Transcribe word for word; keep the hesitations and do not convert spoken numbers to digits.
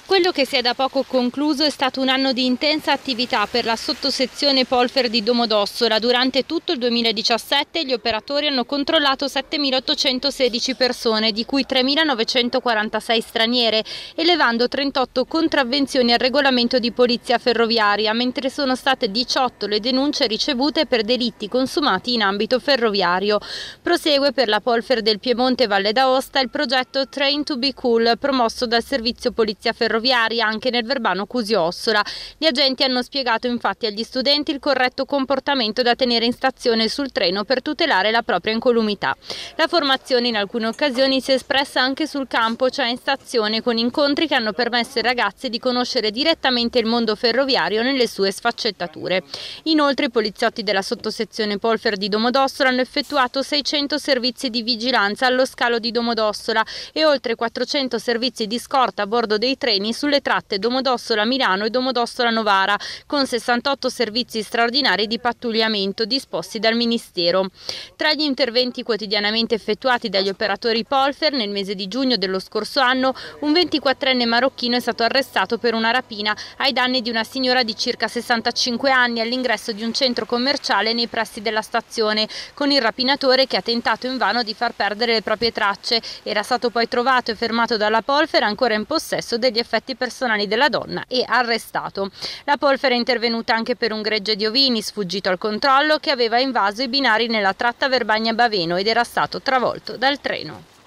Quello che si è da poco concluso è stato un anno di intensa attività per la sottosezione Polfer di Domodossola. Durante tutto il duemiladiciassette gli operatori hanno controllato settemilaottocentosedici persone, di cui tremilanovecentoquarantasei straniere, elevando trentotto contravvenzioni al regolamento di polizia ferroviaria, mentre sono state diciotto le denunce ricevute per delitti consumati in ambito ferroviario. Prosegue per la Polfer del Piemonte Valle d'Aosta il progetto Train to be Cool, promosso dal servizio polizia ferroviaria anche nel Verbano Cusio-Ossola. Gli agenti hanno spiegato infatti agli studenti il corretto comportamento da tenere in stazione sul treno per tutelare la propria incolumità. La formazione in alcune occasioni si è espressa anche sul campo, cioè in stazione, con incontri che hanno permesso ai ragazzi di conoscere direttamente il mondo ferroviario nelle sue sfaccettature. Inoltre i poliziotti della sottosezione Polfer di Domodossola hanno effettuato seicento servizi di vigilanza allo scalo di Domodossola e oltre quattrocento servizi di scorta a bordo dei treni sulle tratte Domodossola-Milano e Domodossola-Novara, con sessantotto servizi straordinari di pattugliamento disposti dal Ministero. Tra gli interventi quotidianamente effettuati dagli operatori Polfer, nel mese di giugno dello scorso anno, un ventiquattrenne marocchino è stato arrestato per una rapina ai danni di una signora di circa sessantacinque anni all'ingresso di un centro commerciale nei pressi della stazione, con il rapinatore che ha tentato invano di far perdere le proprie tracce. Era stato poi trovato e fermato dalla Polfer ancora in possesso degli effetti personali della donna e arrestato. La Polfer è intervenuta anche per un gregge di ovini sfuggito al controllo che aveva invaso i binari nella tratta Verbagna-Baveno ed era stato travolto dal treno.